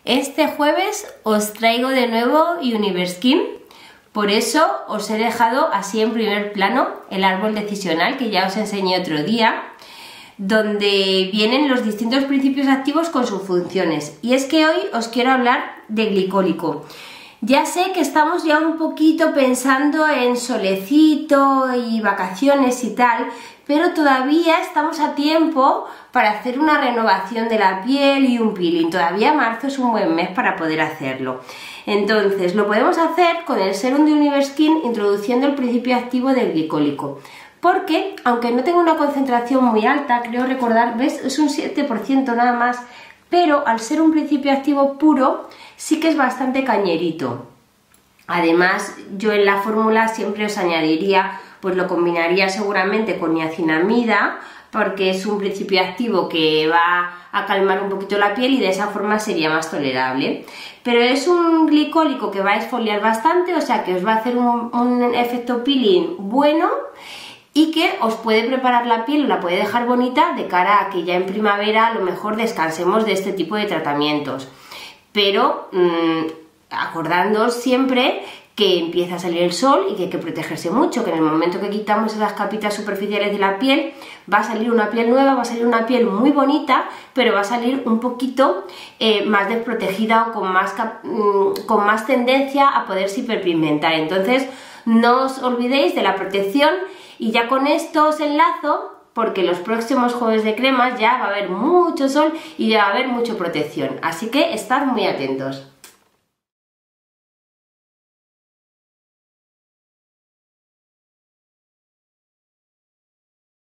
Este jueves os traigo de nuevo Universkin, por eso os he dejado así en primer plano el árbol decisional que ya os enseñé otro día, donde vienen los distintos principios activos con sus funciones. Y es que hoy os quiero hablar de glicólico. Ya sé que estamos ya un poquito pensando en solecito y vacaciones y tal, pero todavía estamos a tiempo para hacer una renovación de la piel y un peeling. Todavía marzo es un buen mes para poder hacerlo. Entonces lo podemos hacer con el serum de Universkin introduciendo el principio activo del glicólico. Porque, aunque no tenga una concentración muy alta, creo recordar, ¿ves? Es un 7% nada más, pero al ser un principio activo puro, sí que es bastante cañerito. Además, yo en la fórmula siempre os añadiría, pues lo combinaría seguramente con niacinamida, porque es un principio activo que va a calmar un poquito la piel y de esa forma sería más tolerable. Pero es un glicólico que va a exfoliar bastante, o sea que os va a hacer un efecto peeling bueno y que os puede preparar la piel, la puede dejar bonita de cara a que ya en primavera a lo mejor descansemos de este tipo de tratamientos. Pero acordándoos siempre que empieza a salir el sol y que hay que protegerse mucho, que en el momento que quitamos esas capitas superficiales de la piel va a salir una piel nueva, va a salir una piel muy bonita, pero va a salir un poquito más desprotegida o con más tendencia a poderse hiperpigmentar. Entonces no os olvidéis de la protección y ya con esto os enlazo porque los próximos jueves de cremas ya va a haber mucho sol y ya va a haber mucha protección, así que estad muy atentos.